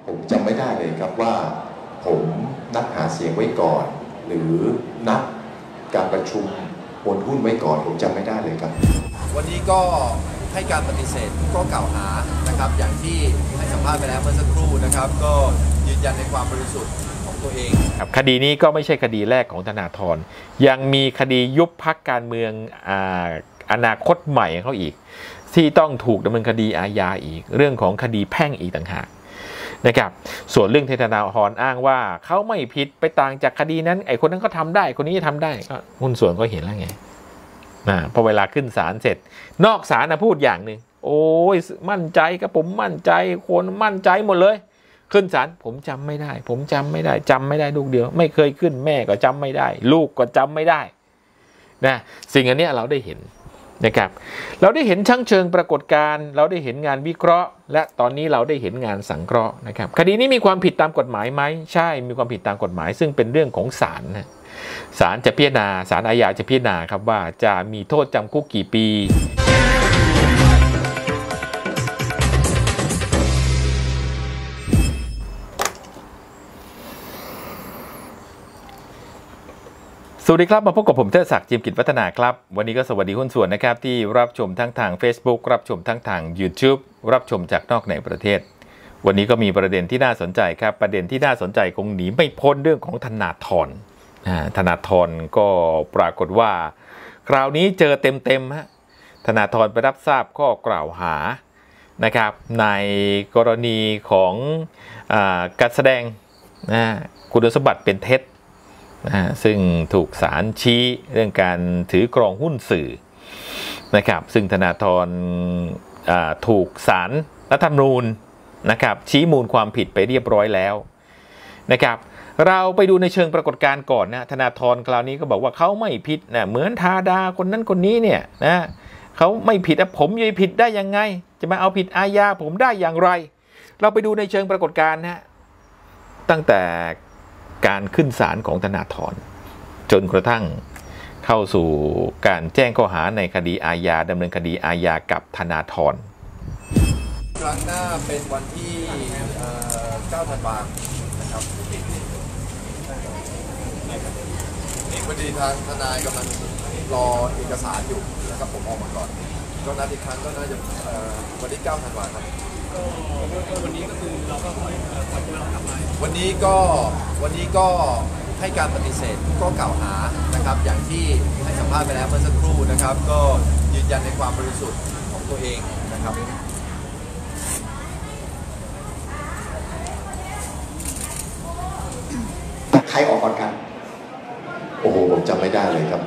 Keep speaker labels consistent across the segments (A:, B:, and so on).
A: ผมจำไม่ได้เลยครับว่าผมนัดหาเสียงไว้ก่อนหรือนัดการประชุมโอนหุ้นไว้ก่อนผมจำไม่ได้เลยครับ
B: วันนี้ก็ให้การปฏิเสธทุกข้อกล่าวหานะครับอย่างที่ให้สัมภาษณ์ไปแล้วเมื่อสักครู่นะครับก็ยืนยันในความบริสุทธิ์ของตัวเอง
C: คดีนี้ก็ไม่ใช่คดีแรกของธนาธรยังมีคดียุบพรรคการเมืองอนาคตใหม่เขาอีกที่ต้องถูกดำเนินคดีอาญาอีกเรื่องของคดีแพ่งอีกต่างหากนะครับส่วนเรื่องที่ธนาธรอ้างว่าเขาไม่ผิดไปต่างจากคดีนั้นไอ้คนนั้นก็ทำได้คนนี้ทำได้ก็หุ้นส่วนก็เห็นแล้วไงพอเวลาขึ้นศาลเสร็จนอกศาลพูดอย่างหนึ่งโอ้ยมั่นใจกับผมมั่นใจคนมั่นใจหมดเลยขึ้นศาลผมจำไม่ได้ผมจำไม่ได้ลูกเดียวไม่เคยขึ้นแม่ก็จำไม่ได้ลูกก็จำไม่ได้นะสิ่งอันนี้เราได้เห็นนะครับเราได้เห็นชั้งเชิงปรากฏการณ์เราได้เห็นงานวิเคราะห์และตอนนี้เราได้เห็นงานสังเคราะห์นะครับคดีนี้มีความผิดตามกฎหมายไหมใช่มีความผิดตามกฎหมายซึ่งเป็นเรื่องของศาลนะศาลจะพิจารณาศาลอาญาจะพิจารณาครับว่าจะมีโทษจำคุกกี่ปีสวัสดีครับมาพบกับผมเทิดศักดิ์จิมกิจวัฒนาครับวันนี้ก็สวัสดีหุ้นส่วนนะครับที่รับชมทั้งทาง Facebook รับชมทั้งทาง YouTube รับชมจากนอกในประเทศวันนี้ก็มีประเด็นที่น่าสนใจครับประเด็นที่น่าสนใจคงหนีไม่พ้นเรื่องของธนาธรธนาธรก็ปรากฏว่าคราวนี้เจอเต็มฮะธนาธรไปรับทราบข้อกล่าวหานะครับในกรณีของการแสดงคุณสมบัติเป็นเท็จซึ่งถูกศาลชี้เรื่องการถือครองหุ้นสื่อนะครับซึ่งธนาธรถูกศาลรัฐธรรมนูญนะครับชี้มูลความผิดไปเรียบร้อยแล้วนะครับเราไปดูในเชิงปรากฏการณ์ก่อนนะธนาธรคราวนี้ก็บอกว่าเขาไม่ผิดนะเหมือนธาดาคนนั้นคนนี้เนี่ยนะเขาไม่ผิดผมจะผิดได้ยังไงจะมาเอาผิดอาญาผมได้อย่างไรเราไปดูในเชิงปรากฏการณ์นะตั้งแต่การขึ้นศาลของธนาธรจนกระทั่งเข้าสู่การแจ้งข้อหาในคดีอาญาดำเนินคดีอาญากับธนาธร
B: ครั้งหน้าเป็นวันที่9 ธันวาคมนะครับพอดีทางทนายกำลังรอเอกสารอยู่นะครับผมออกมาก่อนก็นัดอีกครั้งก็น่าจะวันที่9 ธันวาคมวันนี้ก็คือเราก็วันนี้ก็ให้การปฏิเสธทุกข้อกล่าวหานะครับอย่างที่ให้สัมภาษณ์ไปแล้วเมื่อสักครู่นะครับก็ยืนยันในความบริสุทธิ์ของตัวเองนะครับ
D: ใครออกก่อนกัน
A: โอ้โหผมจำไม่ได้เลยครับ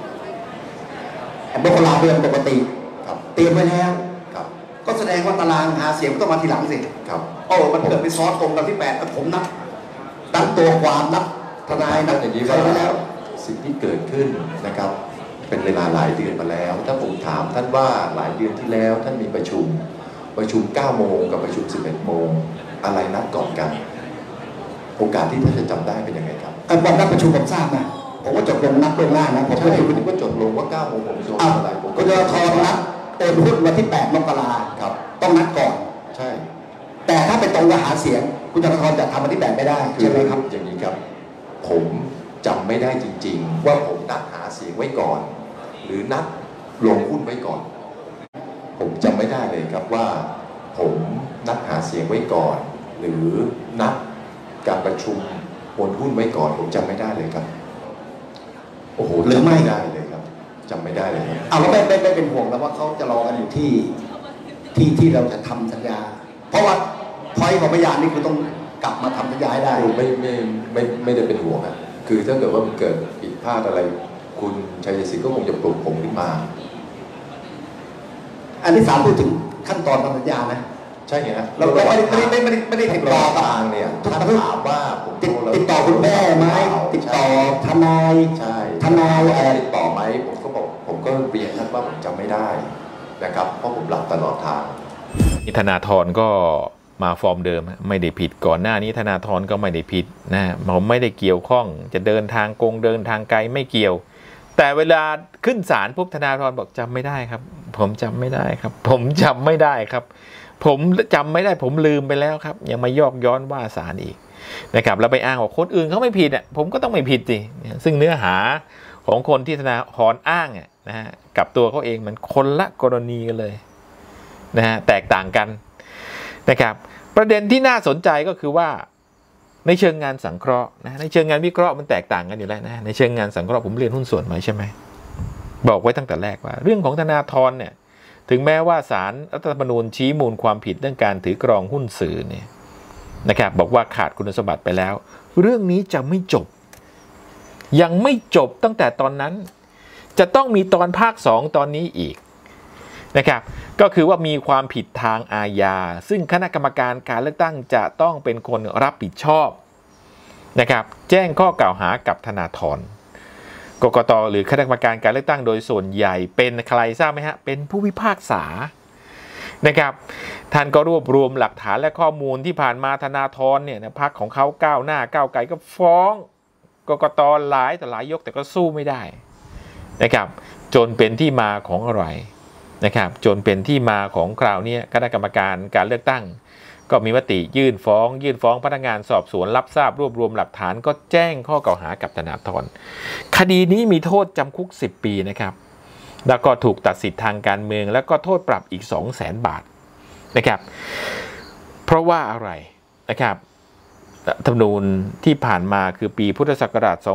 D: มกราเดือนปกติ
A: ครับ
D: เตรียมไว้แล้ว
A: ครับ
D: ก็แสดงว่าตารางหาเสียงต้องมาทีหลังสิ
A: ครับ
D: มันเกิดไปซ้อนตรงกันที่8ผมนับตัวความนับทนายนับ
A: อย่างนี้ว่าแล้วสิ่งที่เกิดขึ้นนะครับเป็นเวลาหลายเดือนมาแล้วถ้าผมถามท่านว่าหลายเดือนที่แล้วท่านมีประชุม9 โมงกับประชุม11 โมงอะไรนัดก่อนกันโอกาสที่ท่านจะจำได้เป็นยังไงครับ
D: วันนัดประชุมผมทราบนะผมว่าจบลงนัดลงหน้านะผม
A: ใช่คุณก็จบลงว่า9 โมงผมประชุมอะไรผม
D: ก็จะทอนัดโอนหุ้นวันที่8 มกรา
A: ครับ
D: ต้องนัดก่อน
A: ใช่
D: แต่ถ้าเป็นตรงกับหาเสียงคุณธนาธรจะทำวันที่8ไม่ได้ใช่ไหมครับ
A: อย่างนี้ครับผมจำไม่ได้จริงๆว่าผมนัดหาเสียงไว้ก่อนหรือนัดลงหุ้นไว้ก่อนผมจำไม่ได้เลยครับว่าผมนัดหาเสียงไว้ก่อนหรือนัดการประชุมโอนหุ้นไว้ก่อนผมจำไม่ได้เลยครับโอ้โห
D: หรือไม่
A: ได้เลยครับจำไม่ได้เลยครับ
D: เราไม่เป็นห่วงแล้วว่าเขาจะรอกันอยู่ที่เราจะทำสัญญาเพราะว่าพอยของพยานนี่คือต้องกลับมาทำสัญญาให้ได้
A: ไม่ได้เป็นห่วงนะคือถ้าเกิดว่ามันเกิดผิดพลาดอะไรคุณชัยศิษย์ก็คงจะปลุกผมขึ้นมา
D: อันที่3พูดถึงขั้นตอนทำสัญญานะ
A: ใช่ไงฮะ
D: เราไม่ได้ติดต่อ
A: ทางเนี่ยท่านถามว่าผม
D: ติดต่อคุณแม่ไหมติดต่อทนาย
A: ใช่
D: ทนาย
A: ติดต่อไหมผมก็บอกผมก็เรียนท่านว่าผมจำไม่ได้นะครับเพราะผมหลับตลอดทาง
C: ธนาธรก็มาฟอร์มเดิมไม่ได้ผิดก่อนหน้านี้ธนาธรก็ไม่ได้ผิดนะผมไม่ได้เกี่ยวข้องจะเดินทางเดินทางไกลไม่เกี่ยวแต่เวลาขึ้นศาลปุ๊บธนาธรบอกจำไม่ได้ครับผมจำไม่ได้ครับผมจำไม่ได้ครับผมจำไม่ได้ผมลืมไปแล้วครับยังมายอกย้อนว่าศาลอีกนะครับแล้วไปอ้างว่าคนอื่นเขาไม่ผิดผมก็ต้องไม่ผิดสิซึ่งเนื้อหาของคนที่ธนาธรอ้างนะฮะกับตัวเขาเองมันคนละกรณีกันเลยนะฮะแตกต่างกันนะครับประเด็นที่น่าสนใจก็คือว่าในเชิงงานสังเคราะห์นะในเชิงงานวิเคราะห์มันแตกต่างกันอยู่แล้วนะในเชิงงานสังเคราะห์ผมเรียนหุ้นส่วนมาใช่ไหมบอกไว้ตั้งแต่แรกว่าเรื่องของธนาธรเนี่ยถึงแม้ว่าศาลรัฐธรรมนูญชี้มูลความผิดเรื่องการถือครองหุ้นสื่อเนี่ยนะครับบอกว่าขาดคุณสมบัติไปแล้วเรื่องนี้จะไม่จบยังไม่จบตั้งแต่ตอนนั้นจะต้องมีตอนภาค2ตอนนี้อีกนะครับก็คือว่ามีความผิดทางอาญาซึ่งคณะกรรมการการเลือกตั้งจะต้องเป็นคนรับผิดชอบนะครับแจ้งข้อกล่าวหากับธนาธรกกต.หรือคณะกรรมการการเลือกตั้งโดยส่วนใหญ่เป็นใครทราบไหมฮะเป็นผู้พิพากษานะครับท่านก็รวบรวมหลักฐานและข้อมูลที่ผ่านมาธนาธรเนี่ยนะพรรคของเขาก้าวหน้าก้าวไกลก็ฟ้องกกต.หลายแต่หลายยกแต่ก็สู้ไม่ได้นะครับจนเป็นที่มาของอะไรนะครับจนเป็นที่มาของคราวนี้คณะกรรมการการเลือกตั้งก็มีมติยื่นฟ้องพนักงานสอบสวนรับทราบรวบรวมหลักฐานก็แจ้งข้อกล่าวหากับธนาธรคดีนี้มีโทษจำคุก10 ปีนะครับแล้วก็ถูกตัดสิทธิ์ทางการเมืองแล้วก็โทษปรับอีก 200,000 บาทนะครับเพราะว่าอะไรนะครับรัฐธรรมนูญที่ผ่านมาคือปีพุทธศักราช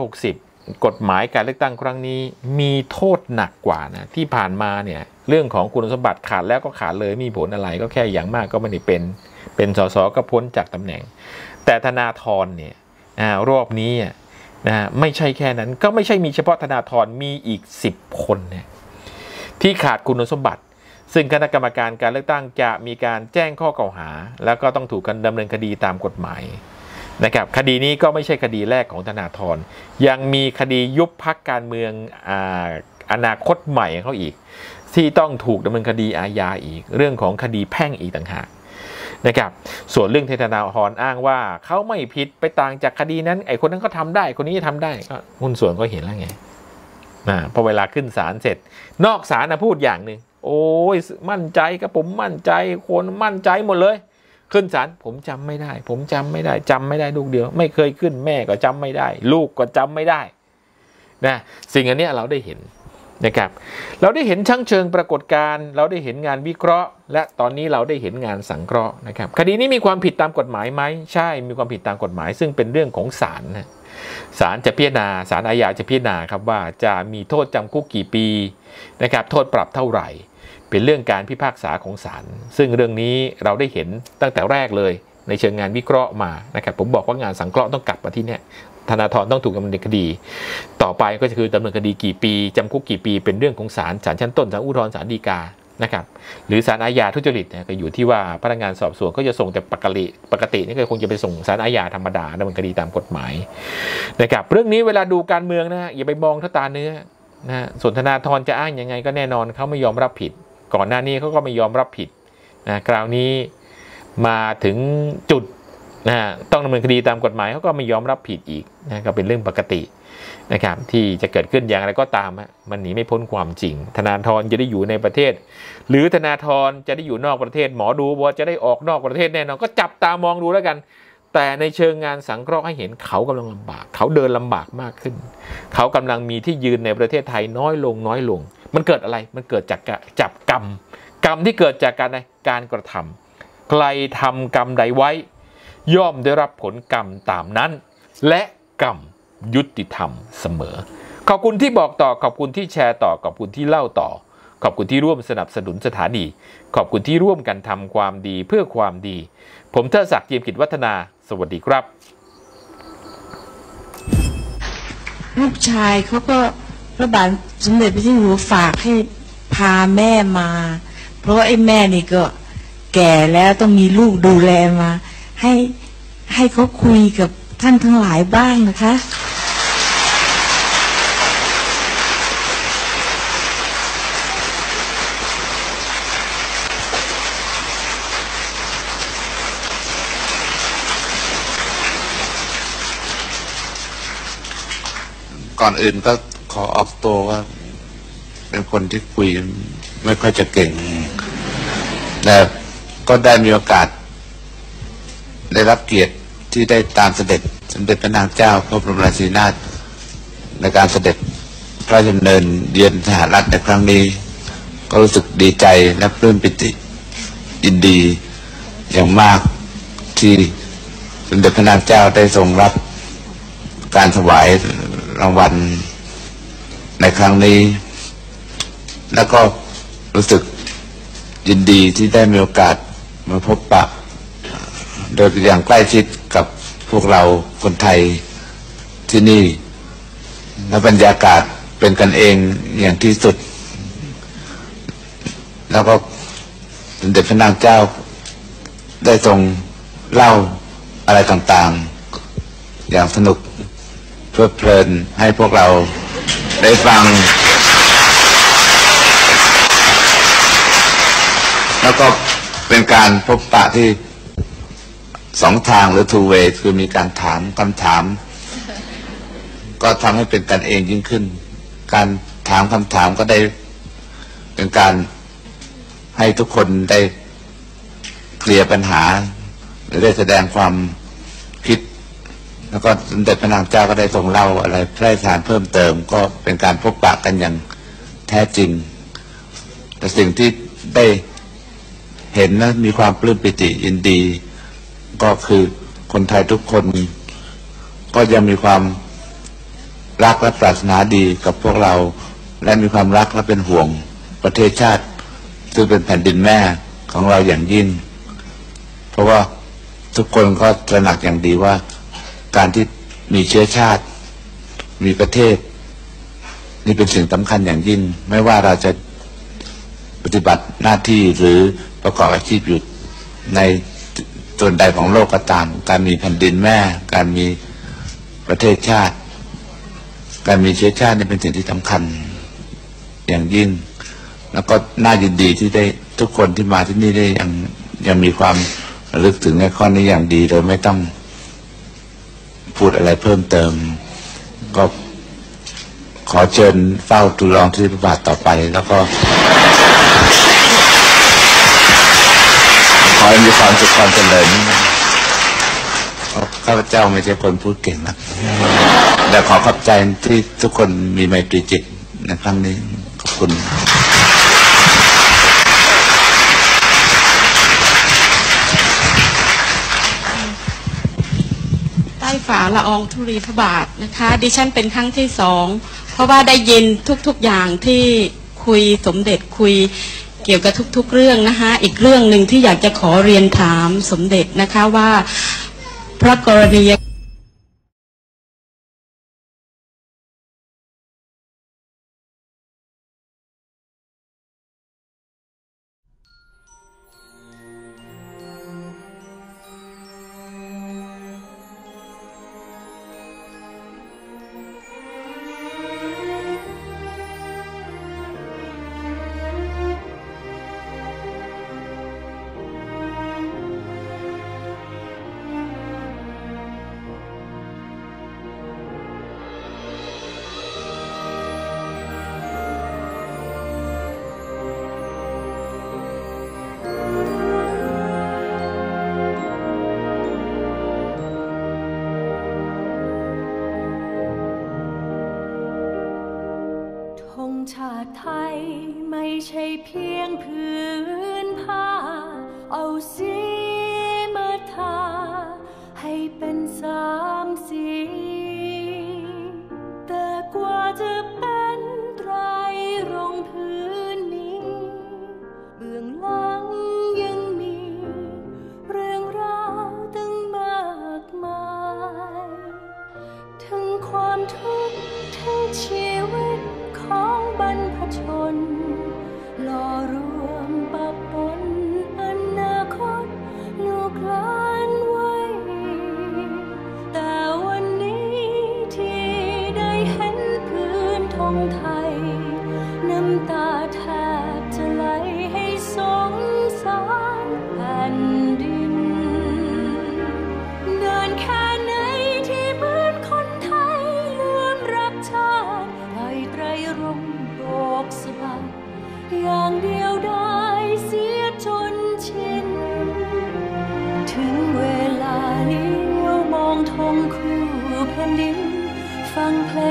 C: 2560 กฎหมายการเลือกตั้งครั้งนี้มีโทษหนักกว่านะที่ผ่านมาเนี่ยเรื่องของคุณสมบัติขาดแล้วก็ขาดเลยมีผลอะไรก็แค่อย่างมากก็ไม่ได้เป็นสสก็พ้นจากตำแหน่งแต่ธนาธรเนี่ยรอบนี้ไม่ใช่แค่นั้นก็ไม่ใช่มีเฉพาะธนาธรมีอีก10 คนเนี่ยที่ขาดคุณสมบัติซึ่งคณะกรรมการการเลือกตั้งจะมีการแจ้งข้อกล่าวหาแล้วก็ต้องถูกดำเนินคดีตามกฎหมายนะครับคดีนี้ก็ไม่ใช่คดีแรกของธนาธรยังมีคดียุบพรรคการเมืองอนาคตใหม่เขาอีกที่ต้องถูกดำเนินคดีอาญาอีกเรื่องของคดีแพ่งอีกต่างหากนะครับส่วนเรื่องที่ธนาธรอ้างว่าเขาไม่ผิดไปต่างจากคดีนั้นไอ้คนนั้นก็ทำได้คนนี้ทำได้ก็หุ้นส่วนก็เห็นแล้วไงพอเวลาขึ้นศาลเสร็จนอกศาลพูดอย่างหนึ่งโอ้ยมั่นใจกับผมมั่นใจคนมั่นใจหมดเลยขึ้นศาลผมจำไม่ได้จำไม่ได้ลูกเดียวไม่เคยขึ้นแม่ก็จำไม่ได้ลูกก็จำไม่ได้นะสิ่งอันนี้เราได้เห็นนะครับเราได้เห็นชั้นเชิงปรากฏการณ์เราได้เห็นงานวิเคราะห์และตอนนี้เราได้เห็นงานสังเคราะห์นะครับคดีนี้มีความผิดตามกฎหมายไหมใช่มีความผิดตามกฎหมายซึ่งเป็นเรื่องของศาลนะศาลจะพิจารณาศาลอาญาจะพิจารณาครับว่าจะมีโทษจำคุกกี่ปีนะครับโทษปรับเท่าไหร่เป็นเรื่องการพิพากษาของศาลซึ่งเรื่องนี้เราได้เห็นตั้งแต่แรกเลยในเชิงงานวิเคราะห์มานะครับผมบอกว่างานสังเคราะห์ต้องกลับมาที่เนี่ยธนาธรต้องถูกดำเนินคดีต่อไปก็คือดำเนินคดีกี่ปีจำคุกกี่ปีเป็นเรื่องของศาลชั้นต้นศาลอุทธรณ์ศาลฎีกานะครับหรือศาลอาญาทุจริตก็อยู่ที่ว่าพนักงานสอบสวนก็จะส่งแต่ปกตินี่ก็คงจะไปส่งศาลอาญาธรรมดาดำเนินคดีตามกฎหมายนะครับเรื่องนี้เวลาดูการเมืองนะอย่าไปมองที่ตาเนื้อนะส่วนธนาธรจะอ้างยังไงก็แน่นอนเขาไม่ยอมรับผิดก่อนหน้านี้เขาก็ไม่ยอมรับผิดนะคราวนี้มาถึงจุดต้องดำเนินคดีตามกฎหมายเขาก็ไม่ยอมรับผิดอีกนะก็เป็นเรื่องปกตินะครับที่จะเกิดขึ้นอย่างไรก็ตามมันหนีไม่พ้นความจริงธนาธรจะได้อยู่ในประเทศหรือธนาธรจะได้อยู่นอกประเทศหมอดูว่าจะได้ออกนอกประเทศแน่นอนก็จับตามองดูแล้วกันแต่ในเชิงงานสังเคราะห์ให้เห็นเขากำลังลำบากเขาเดินลำบากมากขึ้นเขากำลังมีที่ยืนในประเทศไทยน้อยลงมันเกิดอะไรมันเกิดจากจับกรรมที่เกิดจากการกระทำใครทำกรรมใดไว้ย่อมได้รับผลกรรมตามนั้นและกรรมยุติธรรมเสมอขอบคุณที่บอกต่อขอบคุณที่แชร์ต่อขอบคุณที่เล่าต่อขอบคุณที่ร่วมสนับสนุนสถานีขอบคุณที่ร่วมกันทำความดีเพื่อความดีผมเทิดศักดิ์ เจียมกิจวัฒนาสวัสดีครับ
E: ลูกชายเขาก็พระบาทสมเด็จพระเจ้าอยู่หัวฝากให้พาแม่มาเพราะว่าไอ้แม่นี่ก็แก่แล้วต้องมีลูกดูแลมาให้เขาคุยกับท่านทั้งหลายบ้างนะคะ
F: ก่อนอื่นก็ขอออกตัวว่าเป็นคนที่คุยไม่ค่อยจะเก่งแต่ก็ได้มีโอกาสได้รับเกียรติที่ได้ตามเสด็จสมเด็จพระนางเจ้าพระบรมราชินีนาถในการเสด็จพระราชดำเนินเยือนสหรัฐในครั้งนี้ก็รู้สึกดีใจและปลื้มปิติยินดีอย่างมากที่สมเด็จพระนางเจ้าได้ทรงรับการถวายรางวัลในครั้งนี้แล้วก็รู้สึกยินดีที่ได้มีโอกาสมาพบปะโดยอย่างใกล้ชิดกับพวกเราคนไทยที่นี่และบรรยากาศเป็นกันเองอย่างที่สุดแล้วก็สมเด็จพระนางเจ้าได้ทรงเล่าอะไรต่างๆอย่างสนุกเพลิดเพลินให้พวกเราได้ฟังแล้วก็เป็นการพบปะที่สองทางหรือ two way คือมีการถามคำถามก็ทำให้เป็นกันเองยิ่งขึ้นการถามคำถามก็ได้เป็นการให้ทุกคนได้เคลียร์ปัญหาหรือได้แสดงความคิดแล้วก็สมเด็จพระนางเจ้าก็ได้ทรงเล่าอะไรพระราชทานเพิ่มเติมก็เป็นการพบปะกันอย่างแท้จริงแต่สิ่งที่ได้เห็นและมีความปลื้มปิติยินดีก็คือคนไทยทุกคนก็ยังมีความรักและปรารถนาดีกับพวกเราและมีความรักและเป็นห่วงประเทศชาติซึ่งเป็นแผ่นดินแม่ของเราอย่างยิ่งเพราะว่าทุกคนก็ตระหนักอย่างดีว่าการที่มีเชื้อชาติมีประเทศนี่เป็นสิ่งสำคัญอย่างยิ่งไม่ว่าเราจะปฏิบัติหน้าที่หรือประกอบอาชีพอยู่ในส่วนใดของโลกก็ตามการมีแผ่นดินแม่การมีประเทศชาติการมีเชื้อชาตินี่เป็นสิ่งที่สำคัญอย่างยิ่งแล้วก็น่ายินดีที่ได้ทุกคนที่มาที่นี่ได้ยังมีความระลึกถึงในข้อนี้อย่างดีโดยไม่ต้องพูดอะไรเพิ่มเติมก็ขอเชิญเฝ้าทูลละอองธุลีพระบาทต่อไปแล้วก็ขอให้มีความสุขความเจริญข้าพเจ้าไม่ใช่คนพูดเก่งนะแต่ขอขอบใจที่ทุกคนมีไมตรีจิตในครั้งนี้ขอบคุณ
G: ใต้ฝ่าละอองธุลีพระบาทนะคะดิฉันเป็นครั้งที่2เพราะว่าได้ยินทุกๆอย่างที่คุยสมเด็จคุยเกี่ยวกับทุกๆเรื่องนะคะอีกเรื่องหนึ่งที่อยากจะขอเรียนถามสมเด็จนะคะว่าพระกรณีย
H: ชาติไทยไม่ใช่เพียงพื้นผ้าเอาสีมาทาให้เป็น3 สีแต่กว่าจะเป็นไตรรงค์พื้นนี้เบื้องหลังยังมีเรื่องราวตั้งมากมายทั้งความทุกข์ทั้งชีวิตของบรรพชนหล่อรวมปะปนอนาคต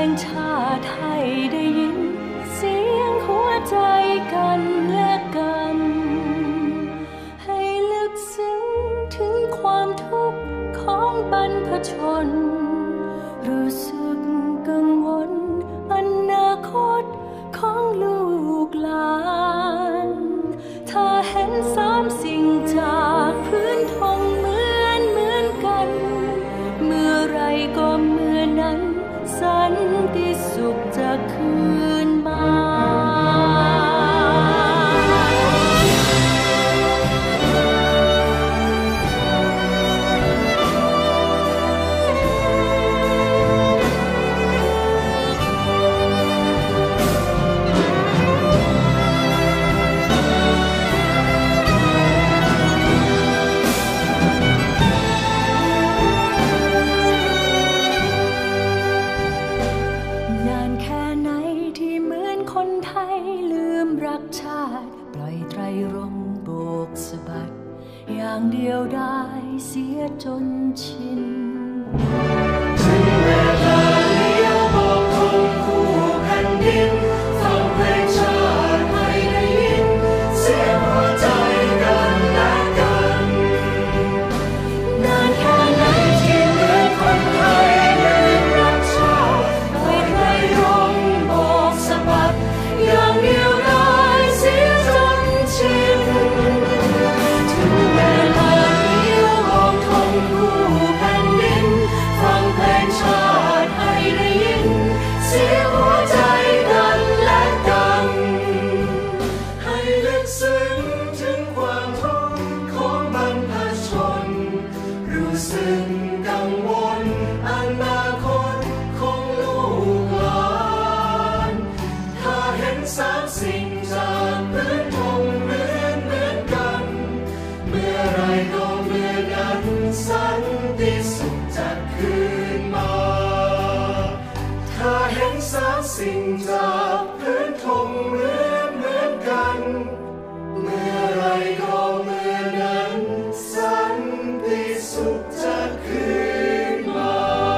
H: งชาติให้ได้ยินเสียงหัวใจกันและกันให้ลึกซึ้งถึงความทุกข์ของบรรพชนรู้สึกกังวลอนาคตของลูกหลานถ้าเห็นสามสิ่งจากพื้นธงเหมือนกันเมื่อไรก็เมื่อนั้นสันติสุขจะคืนมา อย่างเดียวได้เสียจนชินถึงเวลาเลี้ยวบอกธงคู่แผ่นดินฟังเพลงชาติให้ได้ยินเสียงหัวใจกันและกันนานแค่ไหนที่เหมือนคนไทยลืมรักชาติไม่เคยร้องบอกสะบัดอย่างเดียวได้เสียจนชินถึงเวลาเลี้ยวบอกธงคู่แผ่นดินฟังเพลงชาติให้ได้ยินเสียงหัวใจกันและกันให้ลึกซึ้งถึงความทุกข์ของบรรพชนรู้สึกกังวลอนาคตของลูกหลานถ้าเห็นสามสิ่งจากพื้นธงเหมือนกันเมื่อไรก็เมื่อนั้นสันติสุขจะคืนมาถ้าเห็นสามสิ่งจากพื้นธงเหมือนกันเมื่อไรก็เมื่อนั้นสันติสุขจะคืนมา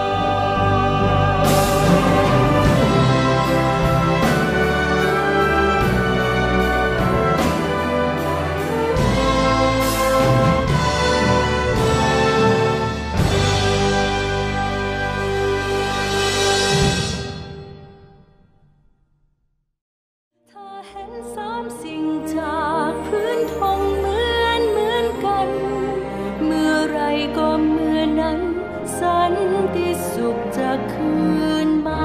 H: ถ้าเห็นสามสิ่งจากพื้นธงเหมือนกันเมื่อไรก็เมื่อนั้นสันติสุขจะคืนมา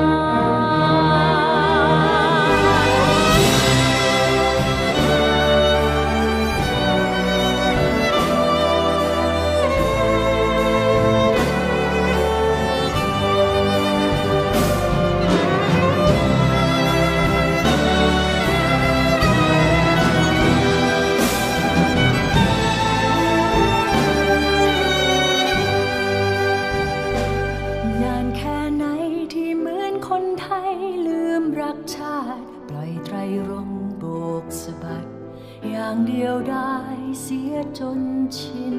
H: คนไทยลืมรักชาติปล่อยไตรรงค์โบกสะบัดอย่างเดียวได้เสียจนชิน